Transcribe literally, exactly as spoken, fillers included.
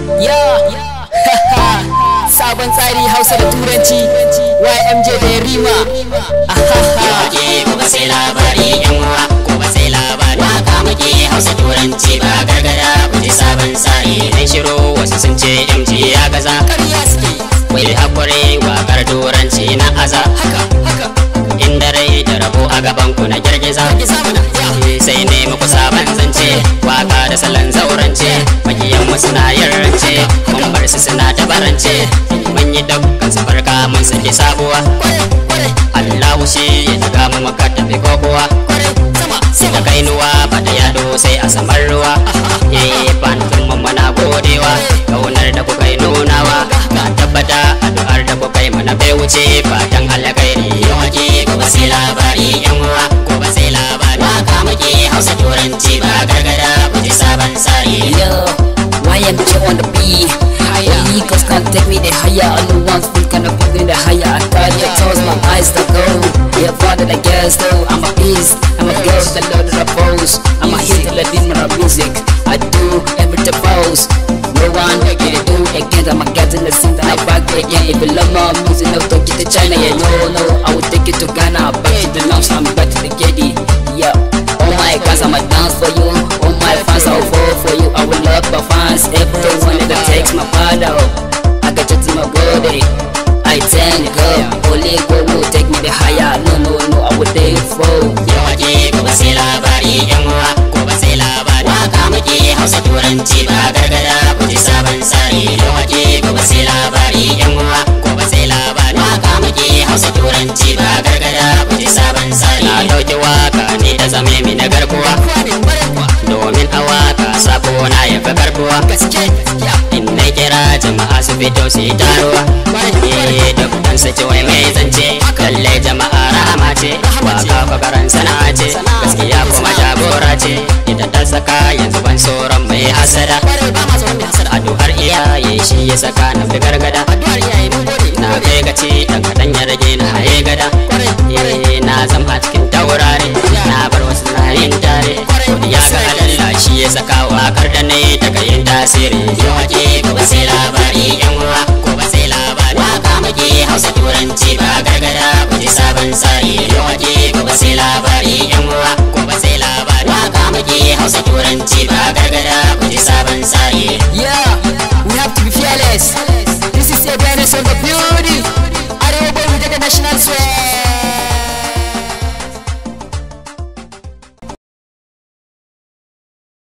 Sabon tsari Hausa da Turanci Y M J da Rima. Yawaje gobe sai labari yan uwa, gobe sai labari waka muke Hausa Turanci ba gargada, ku ji sabon tsari dan shiro wasu sun ce M J ya gaza. Ƙarya suke Wai hakuri wakar Turanci na aza. haka haka Inda rai da rabo a gaban ku na girgiza. ki samu na ya Sai ne muku sabon zance, waka da salon zaurance. Makiyan mu suna yin rance, mun bar su suna tabarance. Mun yi dukkan su farka mun sake sabuwa. kware kware Allahu shi ya daga mu maka tafi kokowa. kware sama Sai sama da kainuwa ba da yado sai a samar ruwa. Eh fantin mu muna godewa, kaunar da kuka yi nunawa. Na tabbata addu'ar da kuka yi mana bai wuce fatan alkhairi. Yawaje gobe sai labari yan uwa, gobe sai labari waka muke Hausa Turanci ba gargada, ku ji sabon tsari. Yo, Y M J on the beat. Higher, Eagles can't take me the higher. All the ones full gonna put me the higher. I got your toes, my eyes the gold. Yeah, father the girls though. I'm a beast, I'm a girl that love the pose. I'm a hit that in my music. I do every the pose. No one can do again. I'm a cat in the scene that I back again. If you love my music, no take it to China. Yeah, no, no, I will take it to Ghana. Back to the north, I'm back to the Getty. Yeah. Oh my gosh, I'ma dance for you. Oh my fans, I'll fall for you. I will love my fans. Everyone that takes my part out, I got you to my body. I thank God, only God will take me the higher. No, no, no, I will take for. Yawaje gobe sai labari yan uwa, gobe sai labari waka muke Hausa Turanci ba gargada, ku ji sabon tsari. Yawaje gobe sai labari yan uwa, gobe sai labari waka muke Hausa Turanci ba gargada, ku ji sabon tsari. Na dauki waka ne ta zame mi na garkuwa, kware kware kwa domin a waka sako na ya fi karbuwa. gaske gaskiya In na kira jama'a su fito su yi taruwa, eh dukkan su ci wai mai zance. Lalle jama'a rahama ce, waka kwakaran sana'a ce, gaskiya kuma jagora ce. Ita ta saka yanzu ban tsoron mai hasada. kware ba ma tsoron mai hasada. Addu'ar iyaye shi ya saka na fi gargada. Addu'ar iyaye mun gode Na kai gaci dan kaɗan ya rage na haye gada. kware kware Eh na zama cikin taurare, na bar wasu na yin tare. Godiya ga Allah shi ya saka wakar da na yi daga yin tasiri. Yawaje gobe sai labari.